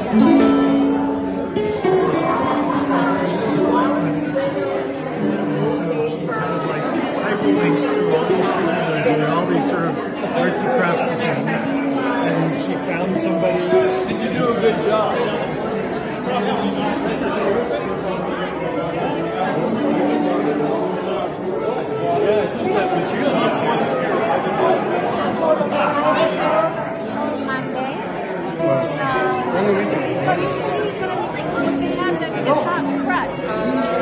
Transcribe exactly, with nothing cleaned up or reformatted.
hyperlinks through all these people that are doing all these sort of artsy craftsy things, and she found somebody. And you do a good job. Yeah, I think that material gets here. Monday. Well, only weekend. So usually he's gonna like look at the top crust.